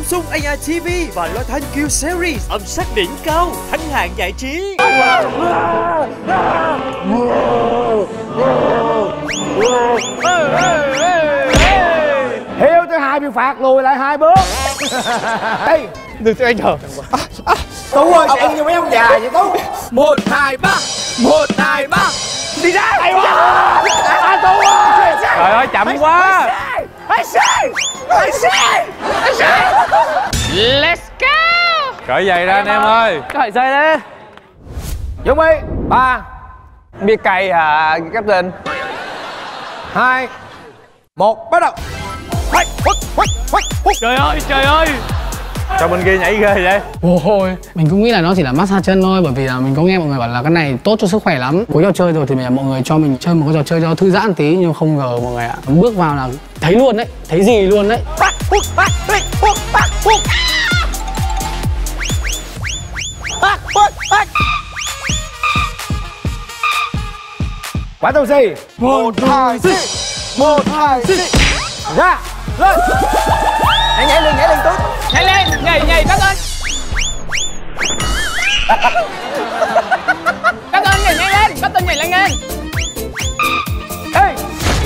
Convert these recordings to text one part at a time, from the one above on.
Samsung AI TV và loa thanh Q Series, âm sắc đỉnh cao, thắng hạng giải trí. Hiếu thứ hai bị phạt lùi lại 2 bước. Đây, được cho anh chờ. Tú ơi, chạy như mấy ông già vậy Tú. 1, 2, 3. 1, 2, 3. Đi ra. Hay quá. Tú ơi. Trời ơi, chậm quá. Let's go. Cởi giày ra anh em ơi. Cởi giày đi. Chuẩn bị 3, Biết cày hả Captain? 2, 1, bắt đầu. Trời ơi, trời ơi. Sao bên kia nhảy ghê vậy? Ôi, mình cũng nghĩ là nó chỉ là massage chân thôi, bởi vì là mình có nghe mọi người bảo là cái này tốt cho sức khỏe lắm. Cuối trò chơi rồi thì mọi người cho mình chơi một cái trò chơi cho thư giãn tí, nhưng không ngờ mọi người ạ, bước vào là thấy luôn đấy, thấy gì luôn đấy. Bắt đầu gì? 1, 2, 1, 2, ra, lên. Nhảy lên Tú. Nhảy lên, nhảy các ơi. Các ơi nhảy lên, các ơi nhảy lên. Ê.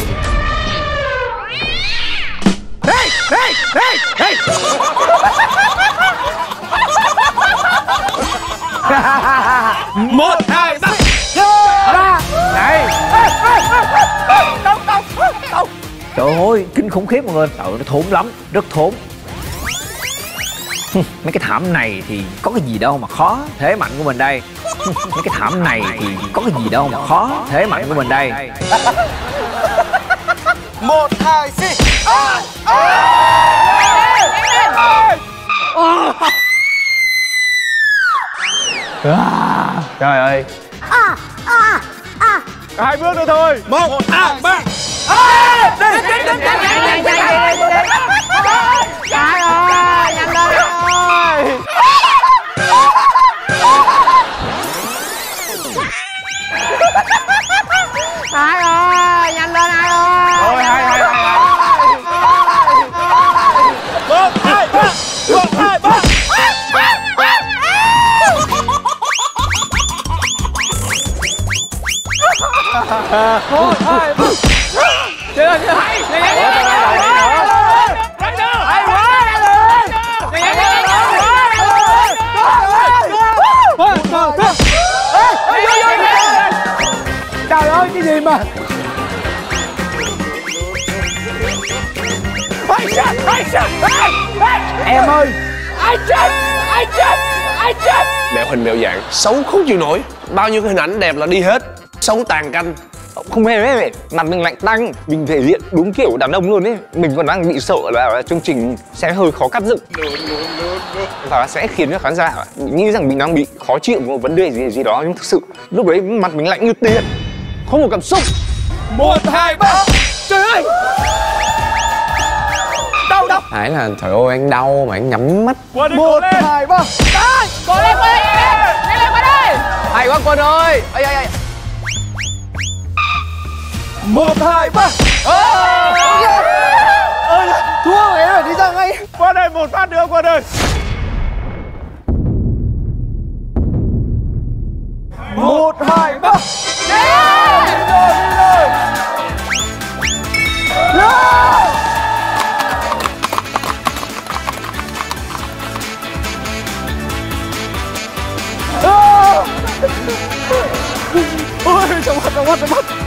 Đây. 1, 2, 3. Ra. Này. Đâu. Trời ơi, kinh khủng khiếp mọi người. Trời ơi, nó thốn lắm, rất thốn. Mấy cái thảm này thì có cái gì đâu mà khó. Thế mạnh của mình đây. Mấy cái thảm này thì có cái gì đâu mà khó. Thế mạnh của mình đây. 1, 2, Trời ơi. 2 bước nữa thôi. 1, 2, 3. Trời ơi, nhanh lên ơi. Hai ơi, nhanh lên hai ơi. Rồi, hai. 1, 2, 3. 1, 2, 3. Chơi ơi, hay. Trời ơi, cái gì mà. Em ơi. Ai chết. Mẹo hình mẹo dạng xấu không chịu nổi. Bao nhiêu cái hình ảnh đẹp là đi hết. Xấu tàn canh. Không hề, mặt mình lạnh tanh. Mình thể hiện đúng kiểu đàn ông luôn ấy. Mình còn đang bị sợ là chương trình sẽ hơi khó cắt dựng và sẽ khiến cho khán giả nghĩ rằng mình đang bị khó chịu một vấn đề gì đó, nhưng thực sự lúc đấy mặt mình lạnh như tiền, không có cảm xúc. 1, 2, 3. Trời ơi. Đâu. Hải là trời ơi anh đau mà anh nhắm mắt. 1, 2, 3. Cô lên nhanh lên qua đây. Hay quá Quân ơi. Ây. 1, 2, 3. Thua rồi, em phải đi ra ngay. Qua đây, một phát nữa qua đây. 1, 2, 3. Đi rồi. Ôi, trong mắt.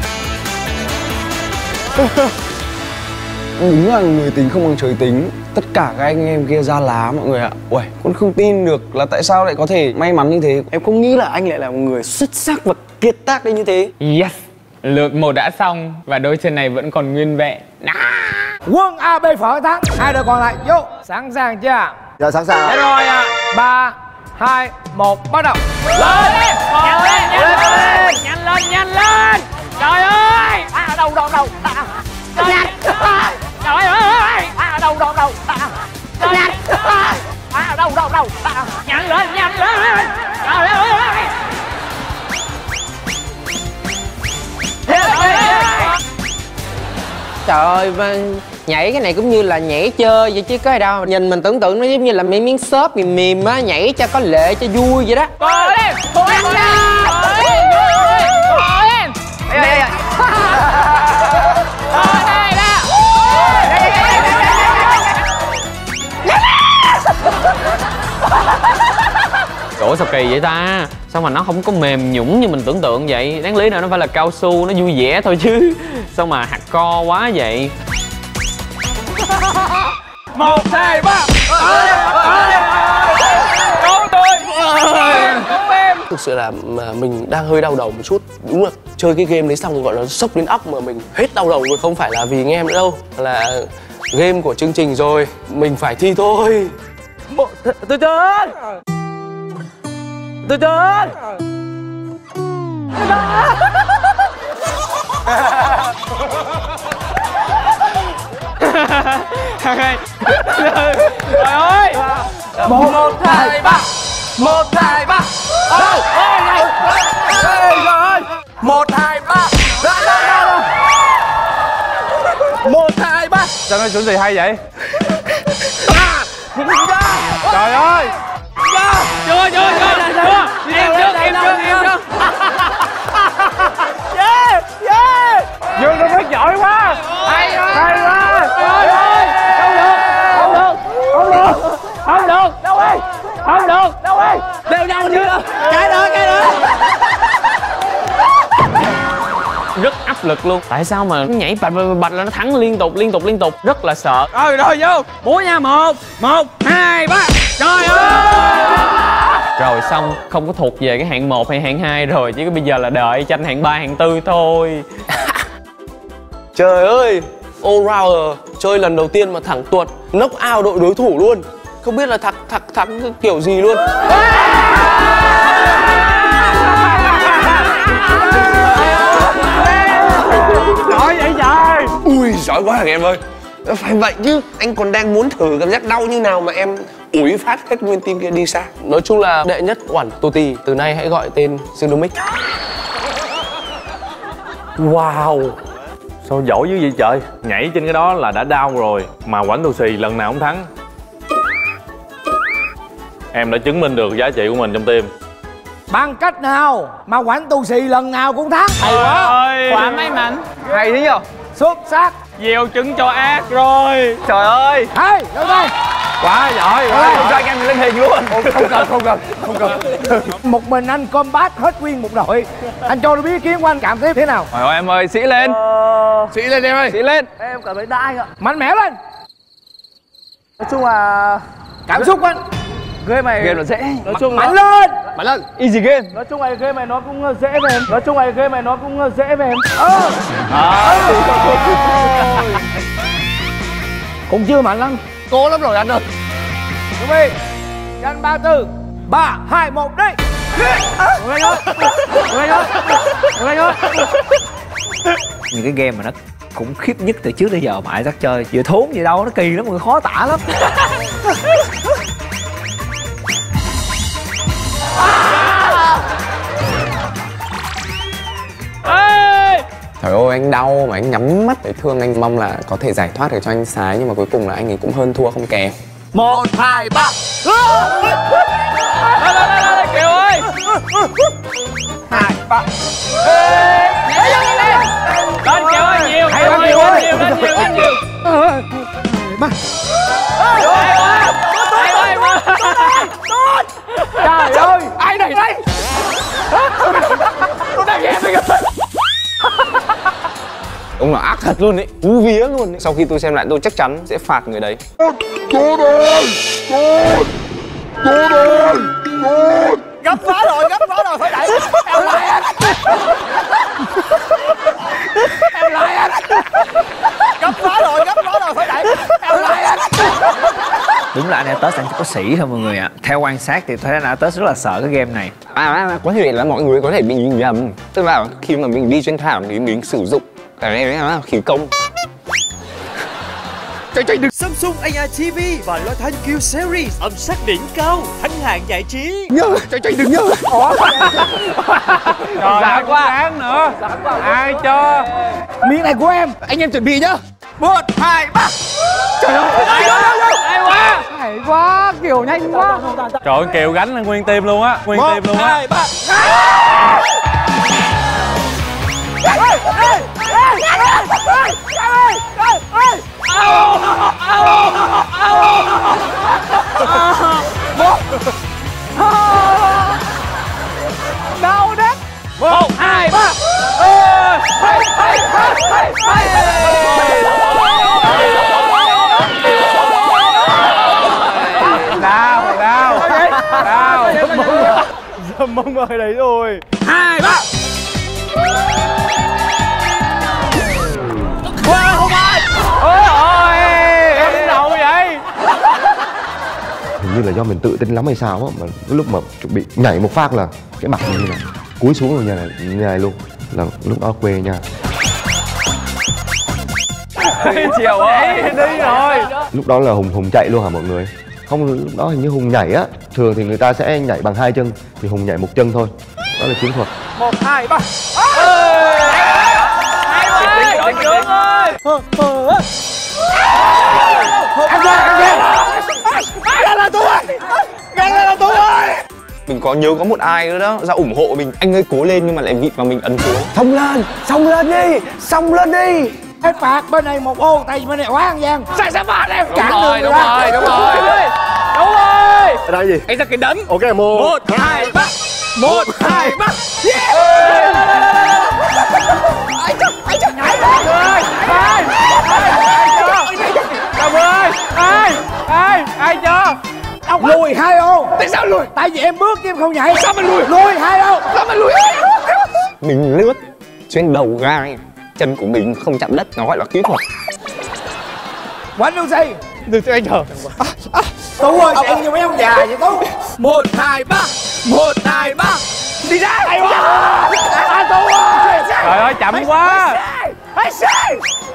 Đúng là người tính không bằng trời tính. Tất cả các anh em kia ra lá mọi người ạ. Uầy, con không tin được là tại sao lại có thể may mắn như thế. Em không nghĩ là anh lại là một người xuất sắc và kiệt tác đến như thế. Yes. Lượt 1 đã xong và đôi chân này vẫn còn nguyên vẹn. Quân AB Phở thắng. 2 đội còn lại vô. Sẵn sàng chưa? Dạ sẵn sàng. Dạ rồi ạ. 3, 2, 1, bắt đầu. Lên đi. Nhanh lên. Trời ơi. Đâu. Nhanh. Trời ơi. Đâu. Nhanh. Đâu. Nhanh lên. Trời ơi. trời ơi, nhảy cái này cũng như là nhảy chơi vậy chứ có gì đâu. Nhìn mình tưởng tượng nó giống như là mấy miếng xốp mềm mềm á, nhảy cho có lệ cho vui vậy đó. Bò lên, bò lên, bò lên. Đây. Ủa sao kỳ vậy ta? Sao mà nó không có mềm nhũn như mình tưởng tượng vậy? Đáng lý nào nó phải là cao su, nó vui vẻ thôi chứ. Sao mà hạt co quá vậy? 1, 2, 3. Cứu tôi. Cứu em. Thực sự là mình đang hơi đau đầu một chút. Đúng là chơi cái game đấy xong gọi là sốc đến óc mà mình hết đau đầu rồi. Không phải là vì nghe em nữa đâu, là game của chương trình rồi, mình phải thi thôi. Từ từ. Từ từ. Hai. Trời ơi. 1, 2, 3. 1, 2, 3. Ôi này. Trời ơi. 1, 2, 3. 1, 2, 3. Sao nói chuẩn gì hay vậy? Trời ơi. Chưa. Em chưa. Yeah. Dương Đông Bắc giỏi quá. Hay quá. Trời ơi. Không được. Đâu ơi. Không được. Đâu ơi. Đều nhau chưa? Cái đó. Rất áp lực luôn. Tại sao mà nó nhảy bạch là nó thắng liên tục. Rất là sợ. Rồi vô. Múa nha. 1, 2, 3. Trời ơi. Rồi xong không có thuộc về cái hạng 1 hay hạng 2 rồi, chứ bây giờ là đợi tranh hạng 3, hạng 4 thôi. Trời ơi, all rounder chơi lần đầu tiên mà thẳng tuột knock out đội đối thủ luôn. Không biết là thắng kiểu gì luôn. Giỏi vậy trời. Ui, giỏi quá em ơi. Phải vậy chứ, anh còn đang muốn thử cảm giác đau như nào mà em ủi phát hết nguyên team kia đi xa. Nói chung là đệ nhất Oản Tô Tì, từ nay hãy gọi tên Dương Đông Mích. Wow. Sao giỏi dữ vậy trời. Nhảy trên cái đó là đã đau rồi mà Oản Tô Xì lần nào cũng thắng. Em đã chứng minh được giá trị của mình trong team. Bằng cách nào mà Oản Tô Xì lần nào cũng thắng? Hay quá. Quả may mắn. Hay thế nhờ. Xuất sắc. Gieo trứng cho ác rồi. Trời ơi. Hay, đâu đây. Quá giỏi. Không cho anh em mình lên hình luôn. Không cần. Một mình anh combat hết nguyên một đội. Anh cho tôi biết ý kiến của anh cảm thấy thế nào? Trời ơi em ơi, sĩ lên. Sĩ lên em ơi. Sĩ lên. Em cảm thấy đã anh ạ. Mạnh mẽ lên. Nói chung là cảm xúc anh. Game này là dễ. Nói chung mạnh lên. Easy game. Nói chung là game này nó cũng dễ về em. Cũng chưa mạnh lắm. Cố lắm rồi anh ơi. Chuẩn bị. Nhanh 3, 4. 3, 2, 1 đi. Những cái game mà nó khủng khiếp nhất từ trước tới giờ mà Isaac chơi, vừa thốn gì đâu, nó kỳ lắm, mọi người khó tả lắm. Trời ơi, anh đau mà anh nhắm mắt để thương. Anh mong là có thể giải thoát được cho anh Sái, nhưng mà cuối cùng là anh ấy cũng hơn thua không kém. 1, 2, 3. Đây Kiều ơi. 2, 3. Lên Kiều ơi, nhiều. Hay quá Kiều ơi. Nhiều. Mà. Trời ơi, ai này đây? Tôi đang nghe mình. Ông là ác thật luôn ấy, cú vía luôn ấy. Sau khi tôi xem lại tôi chắc chắn sẽ phạt người đấy. Gấp quá rồi, phải đẩy. Em lại anh. Gấp quá rồi, phải đẩy. Em lại anh. Đúng là anh Atos anh chỉ có sĩ thôi mọi người ạ. Theo quan sát thì thấy anh Atos rất là sợ cái game này. Có thể là mọi người có thể bị nhìn nhầm. Tức là khi mà mình đi trên thảm thì mình sử dụng cái này là khí công. Samsung AI TV và loa thanh Q Series âm sắc đỉnh cao, thắng hạng giải trí. Đừng nhớ. Trời quá. Nữa. Ai cho. Miếng này của em. Anh em chuẩn bị nhá. 1, 2, 3. Trời ơi, Hay quá. Hay quá, kiểu nhanh quá. Trời ơi, Kiều gánh lên nguyên team luôn á. Nguyên team luôn á. 1, 2, 3. Đau đấy. 1, 2, 3. Đau. Dầm mông ở đấy rồi. 2, 3. Ôi ôi, em đến đầu vậy. Hình như là do mình tự tin lắm hay sao á, mà cái lúc mà chuẩn bị nhảy một phát là cái mặt mình như này, cúi xuống rồi như này luôn, là lúc đó quê nha. Chiều ấy đi rồi. Lúc đó là Hùng chạy luôn hả mọi người? Không, lúc đó hình như Hùng nhảy á, thường thì người ta sẽ nhảy bằng 2 chân, thì Hùng nhảy 1 chân thôi, đó là chiến thuật. 1, 2, 3. Đội trưởng ơi. Em ra là tôi ơi. Mình có nhớ có một ai nữa đó ra ủng hộ mình, anh ơi cố lên, nhưng mà lại vịt vào mình ấn xuống. Xông lên đi. Em phạt bên này 1 ô, tại vì bên này quá ăn gian. Sai phạt em. Đúng rồi. Đúng rồi. Ở đây gì? Anh ra cái đấm. Ok, 1, 2, 3. 1, 2, 3. Ai cho? Lùi 2 ô. Tại sao lùi? Tại vì em bước chứ em không nhảy. Sao mình lùi? Lùi 2 ô. Sao mình lùi? Mình lướt trên đầu gai, chân của mình không chạm đất, nó gọi là kỹ thuật. Quánh đâu gì? Được cho anh chờ. Tú ơi, em như mấy ông già vậy Tú. 1, 2, 3. 1, 2, 3. Đi ra. Hay quá. Tú ơi. Trời ơi, chậm quá. Hãy xe.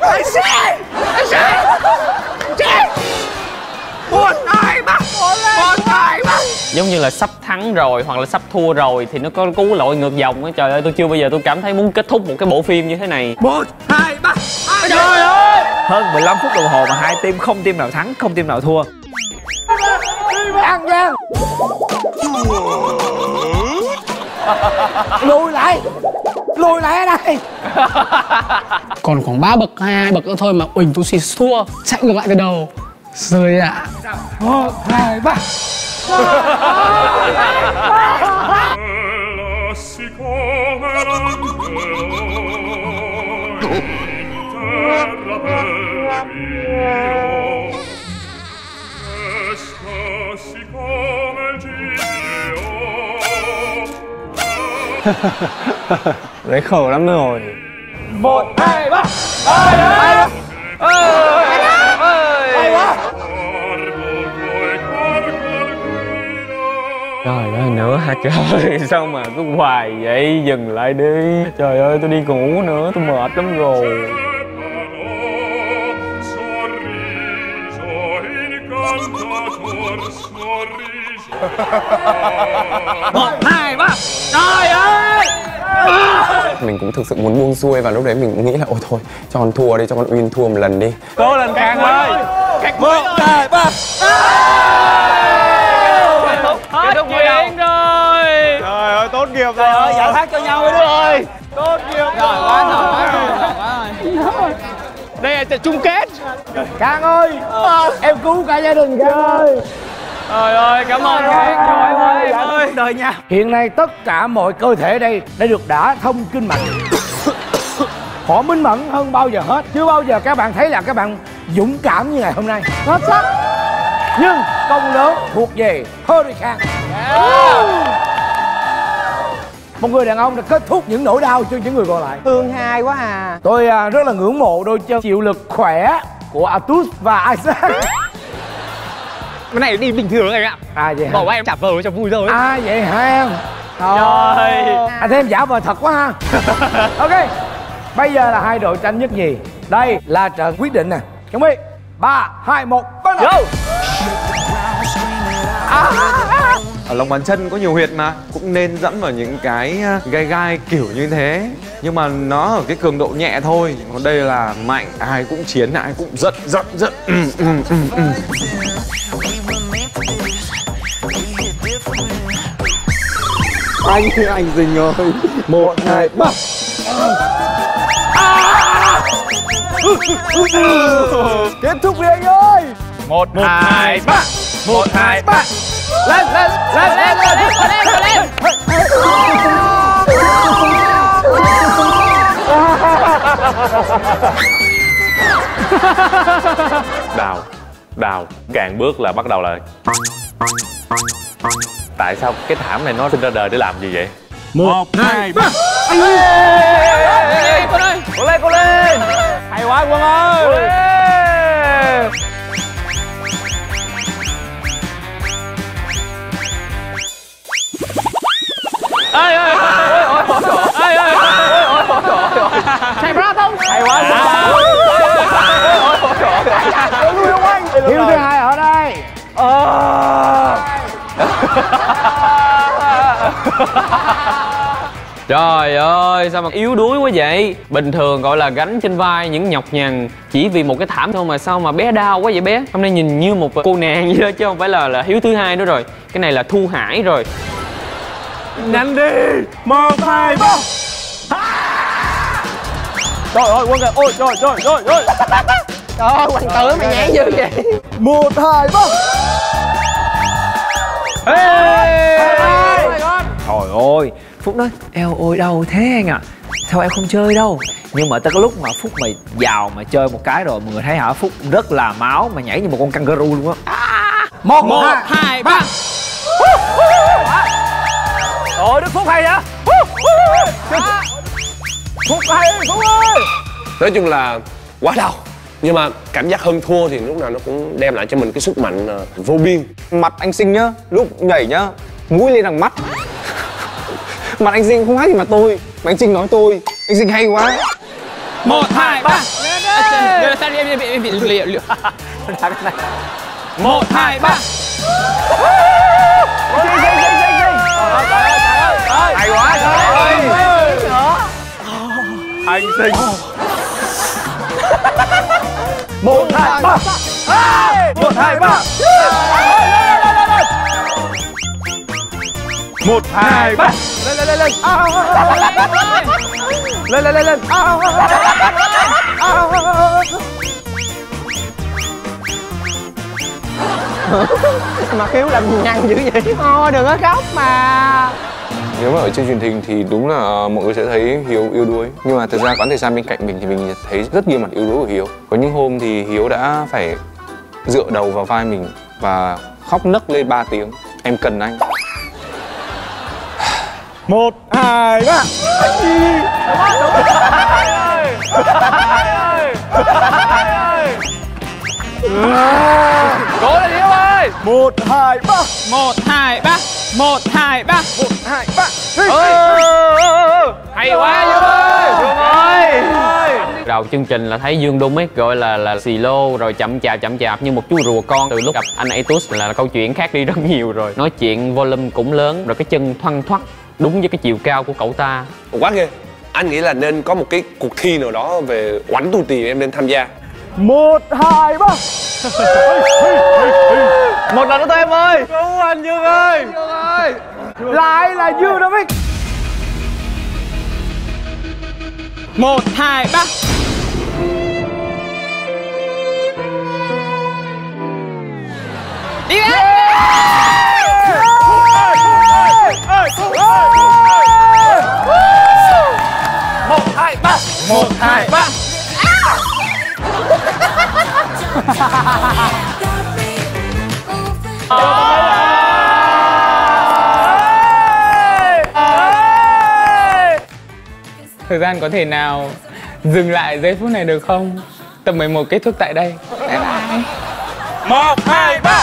1, 2, 3. 1, 2, 3. Giống như là sắp thắng rồi hoặc là sắp thua rồi thì nó có cú lội ngược dòng á. Trời ơi, tôi chưa bao giờ tôi cảm thấy muốn kết thúc một cái bộ phim như thế này. 1, 2, 3. Trời ơi. Hơn 15 phút đồng hồ mà 2 team không team nào thắng, không team nào thua. Ăn gian. Lùi lại ở đây. Còn khoảng 3 bậc, 2 bậc nữa thôi mà Uỳnh tú xì thua. Chạy ngược lại từ đầu. Rơi ạ. 1, 2, 3. Đấy khổ lắm rồi. 1, 2, 3. Hay quá. Trời ơi, nữa hả trời. Sao mà cứ hoài vậy? Dừng lại đi. Trời ơi, tôi đi ngủ nữa, tôi mệt lắm rồi. 1, 2, 3. Trời ơi. Mình cũng thực sự muốn buông xuôi và lúc đấy mình cũng nghĩ là ôi thôi cho con thua đi, cho con Uyên thua một lần đi. Cố lên Khang ơi. 1, 2, 3. Hết chuyện rồi. Trời ơi, tốt nghiệp rồi. Trời ơi, giải thoát cho nhau đi ơi. Tốt nghiệp rồi. Quá rồi. Đây là chung kết. Khang ơi, em cứu cả gia đình Khang ơi. Trời ơi, cảm ơn Khang. Trời ơi, đời nha. Hiện nay tất cả mọi cơ thể đây đã được đả thông kinh mạch. Họ minh mẫn hơn bao giờ hết. Chưa bao giờ các bạn thấy là các bạn dũng cảm như ngày hôm nay. Xuất sắc. Nhưng công lớn thuộc về Hurricane. Một người đàn ông đã kết thúc những nỗi đau cho những người còn lại. Thương hai quá à. Tôi rất là ngưỡng mộ đôi chân chịu lực khỏe của Atus và Isaac. Cái này đi bình thường anh ạ. À vậy hả? Bảo em trả vờ cho vui rồi. À vậy hả? Trời. À thế em giả vờ thật quá ha. Ok. Bây giờ là hai đội tranh nhất nhì. Đây là trận quyết định nè. Chuẩn bị 3, 2, 1 bắt đầu. Ở lòng bàn chân có nhiều huyệt mà, cũng nên dẫm vào những cái gai gai kiểu như thế. Nhưng mà nó ở cái cường độ nhẹ thôi. Còn đây là mạnh, ai cũng chiến, ai cũng giận. Anh Dình ơi. 1, 2, 3. Kết thúc đi anh ơi. 1, 2, 3. 1, 2, 3. Lên. Đào càng bước là bắt đầu là. Tại sao cái thảm này nó sinh ra đời để làm gì vậy? 1, 2, 3. Anh ơi! Cô lên! Hay quá Quân ơi! Chạy marathon. Hay quá! Lui không anh? Hiếu thứ hai ở đây. Trời ơi, sao mà yếu đuối quá vậy? Bình thường gọi là gánh trên vai những nhọc nhằn chỉ vì một cái thảm thôi mà sao mà bé đau quá vậy bé? Hôm nay nhìn như một cô nàng vậy đó chứ không phải là Hiếu thứ hai nữa rồi. Cái này là Thu Hải rồi. Nhanh đi. 1, 2, 3. Trời ơi Quân kìa. Ôi trời. Trời ơi Hoàng tử mày nhảy dữ vậy. 1, 2, 3. Trời ơi, Phúc nói eo ôi đau thế anh ạ. Sao em không chơi đâu. Nhưng mà tới cái lúc mà Phúc mà vào mà chơi một cái rồi mọi người thấy hả, Phúc rất là máu mà nhảy như một con kangaroo luôn á. 1, 2, 3. Ôi Đức Phúc hay vậy. Phúc hay Phúc ơi. Nói chung là quá đau, nhưng mà cảm giác hơn thua thì lúc nào nó cũng đem lại cho mình cái sức mạnh vô biên. Mặt anh Sinh nhá, lúc nhảy nhá, mũi lên đằng mắt. Mặt anh Sinh không hát gì mà tôi, mà anh Sinh nói tôi. Anh Sinh hay quá. 1, 2, 3. Em bị liệu. 1, 2, 3. Hay quá anh Sinh. 1, 2, 3. 1, 2, 3. 1, 2, 3. Lên. Lên. Mà Hiếu làm nhăn dữ vậy? Thôi đừng có khóc mà. Nếu mà ở trên truyền hình thì đúng là mọi người sẽ thấy Hiếu yếu đuối. Nhưng mà thực ra quãng thời gian bên cạnh mình thì mình thấy rất nhiều mặt yếu đuối của Hiếu. Có những hôm thì Hiếu đã phải dựa đầu vào vai mình và khóc nấc lên 3 tiếng. Em cần anh. 1, 2, 3. Cố lên Hiếu ơi! 1, 2, 3. 1, 2, 3. 1, 2, 3. 1, 2, 3. Hay quá Dương ơi! Dương ơi! Đầu chương trình là thấy Dương Domic gọi là xì lô rồi chậm chạp như một chú rùa con. Từ lúc gặp anh Atus là câu chuyện khác đi rất nhiều rồi. Nói chuyện volume cũng lớn rồi cái chân thoăn thoắt đúng với cái chiều cao của cậu ta. Quá ghê. Anh nghĩ là nên có một cái cuộc thi nào đó về oánh tu tì em nên tham gia. 1, 2, 3. Một lần nữa thôi em ơi. Cứu anh Dương ơi. Lại là Dương Domic. 1, 2, 3. Đi lên. 1, 2, 3. 1, 2, 3. Thời gian có thể nào dừng lại giây phút này được không? Tập 11 kết thúc tại đây. Bye bye. 1, 2, 3.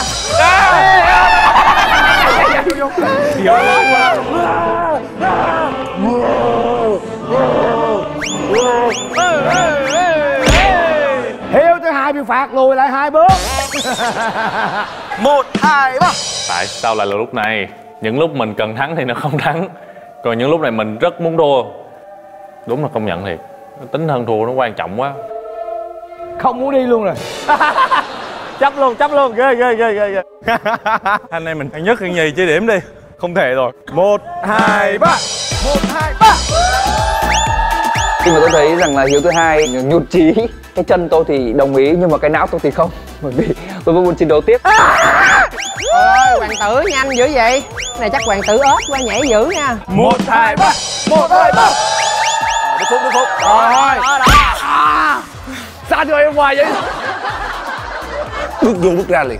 Hiếu thứ hai bị phạt lùi lại 2 bước. 1, 2, 3. Tại sao lại là lúc này? Những lúc mình cần thắng thì nó không thắng, còn những lúc này mình rất muốn thua. Đúng là công nhận thiệt, tính hơn thua nó quan trọng quá. Không muốn đi luôn rồi. Chấp luôn, ghê. Anh em mình ăn nhất ăn nhì chia điểm đi. Không thể rồi. 1, 2, 3. 1, 2, 3. Khi mà tôi thấy rằng là Hiếu thứ hai nhụt chí, cái chân tôi thì đồng ý nhưng mà cái não tôi thì không, bởi vì tôi vẫn muốn chiến đấu tiếp. Ôi hoàng tử nhanh dữ vậy, này chắc hoàng tử ớt qua nhảy dữ nha. 1, 2, 3. 1, 2, 3. Đức Phúc. Rồi. Sao cho em hoài vậy? Bước vô bước ra liền.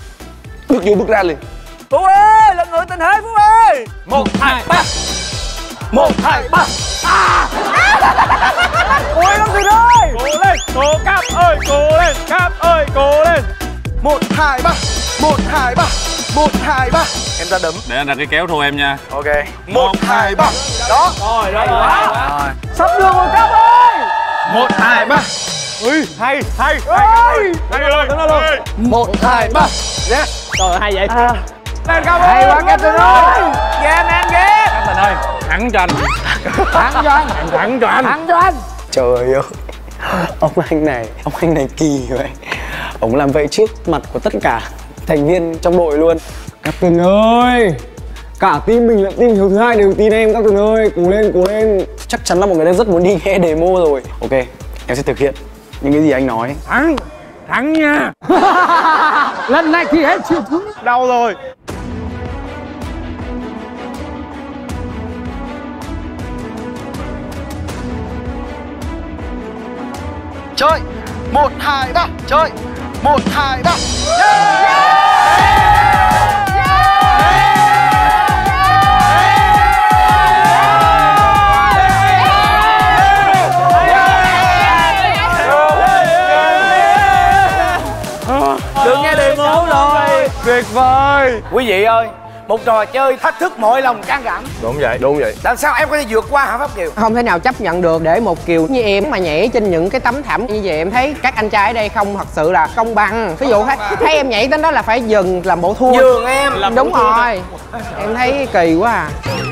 Phú ơi, lần người tình thế Phú ơi. 1, 2, 3. 1, 2, 3. Ôi Long Thịnh ơi. Cố lên, Cáp ơi, cố lên. 1, 2, 3. 1, 2, 3. 1, 2, 3. Em ra đấm. Để anh đặt cái kéo thua em nha. Ok. 1, 2, 3. Đó. Rồi. Sắp được rồi Cáp ơi. 1, 2, 3. Ui, hay. Hay rồi. 1, 2, 3. Yeah. Trời hay vậy. Lên Cáp ơi. Hay quá Captain ơi. Ghê. Captain ơi, thắng cho anh. Thắng cho anh. Trời ơi, ông anh này kỳ vậy. Ông làm vậy trước mặt của tất cả thành viên trong đội luôn. Captain ơi, cả team mình lẫn team Hiếu thứ hai đều tin em. Captain ơi, cố lên. Chắc chắn là mọi người đang rất muốn đi nghe demo rồi. Ok, em sẽ thực hiện những cái gì anh nói. Thắng nha. Lần này thì hết chịu thua. Đau rồi. Chơi 1, 2, 3. Chơi 1, 2, 3. Được nghe demo rồi. Tuyệt vời. Quý vị ơi, một trò chơi thách thức mọi lòng can đảm. Đúng vậy. Làm sao em có thể vượt qua hả Pháp Kiều? Không thể nào chấp nhận được để một Kiều như em mà nhảy trên những cái tấm thảm như vậy. Em thấy các anh trai ở đây không thật sự là công bằng. Ví dụ thấy em nhảy đến đó là phải dừng làm bộ thua. Nhường em. Đúng rồi. Em thấy kỳ quá à.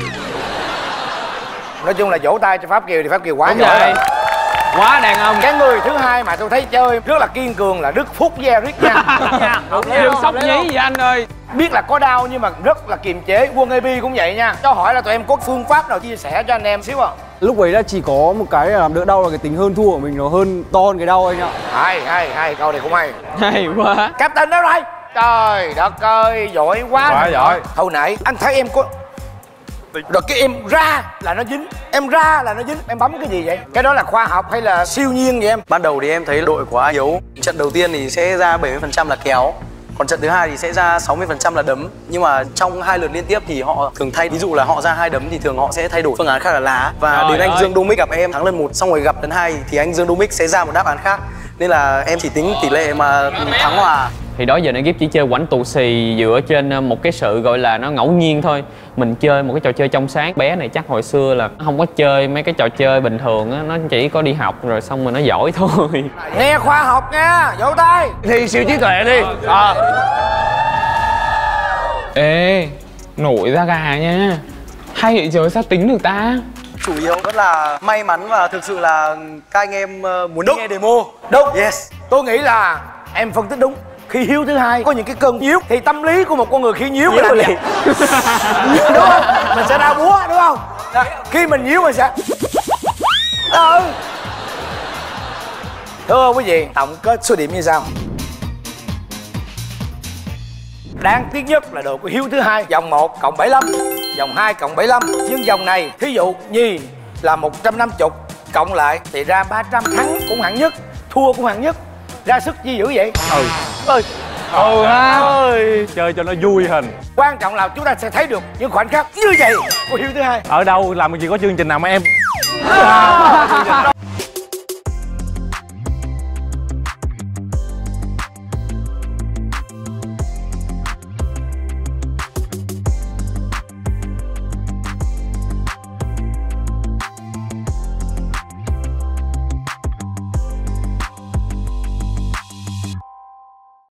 Nói chung là vỗ tay cho Pháp Kiều thì Pháp Kiều quá Đúng giỏi vậy. rồi. Quá đàn ông. Cái người thứ hai mà tôi thấy chơi rất là kiên cường là Đức Phúc với Eric nha. Đừng sốc nhí gì anh ơi. Biết là có đau nhưng mà rất là kiềm chế. Quân AB cũng vậy nha. Cho hỏi là tụi em có phương pháp nào chia sẻ cho anh em xíu không? Lúc ấy là chỉ có một cái làm đỡ đau là cái tính hơn thua của mình nó hơn to hơn cái đau anh ạ. Hay, câu này cũng hay. Hay quá. Captain đâu đây? Trời đất ơi, giỏi quá. Quá giỏi. Hồi nãy anh thấy em có rồi cái em ra là nó dính, em ra là nó dính, em bấm cái gì vậy? Cái đó là khoa học hay là siêu nhiên vậy em? Ban đầu thì em thấy đội của Hiếu trận đầu tiên thì sẽ ra 70% là kéo, còn trận thứ hai thì sẽ ra 60% là đấm. Nhưng mà trong 2 lượt liên tiếp thì họ thường thay, ví dụ là họ ra 2 đấm thì thường họ sẽ thay đổi phương án khác là lá. Và đến anh Dương Đô Mích gặp em thắng lần 1, xong rồi gặp lần 2 thì anh Dương Đô Mích sẽ ra một đáp án khác. Nên là em chỉ tính tỷ lệ mà thắng hòa. Thì đó giờ Negip chỉ chơi quánh tù xì dựa trên một cái sự gọi là nó ngẫu nhiên thôi. Mình chơi một cái trò chơi trong sáng. Bé này chắc hồi xưa là không có chơi mấy cái trò chơi bình thường á, nó chỉ có đi học rồi xong rồi nó giỏi thôi. Nghe khoa học nha, vỗ tay. Thì siêu trí tuệ đi. Ê, nổi da gà nha. Hay vậy trời, sao tính được ta? Chủ yếu vẫn là may mắn và thực sự là các anh em muốn nghe demo. Đúng. Yes. Tôi nghĩ là em phân tích đúng. Khi Hiếu thứ hai có những cái cơn nhíu thì tâm lý của một con người khi nhíu là gì? Đúng không? Mình sẽ ra búa đúng không? Khi mình nhíu mình sẽ thưa quý vị, tổng kết số điểm như sau. Đáng tiếc nhất là đội của Hiếu thứ hai, vòng 1 cộng 75, vòng 2 cộng 75. Nhưng vòng này thí dụ Nhi là 150 cộng lại thì ra 300, thắng cũng hạng nhất, thua cũng hạng nhất. Ra sức chi dữ vậy? Chơi cho nó vui hình. Quan trọng là chúng ta sẽ thấy được những khoảnh khắc như vậy của Hiếu thứ hai. Ở đâu làm gì có chương trình nào mà em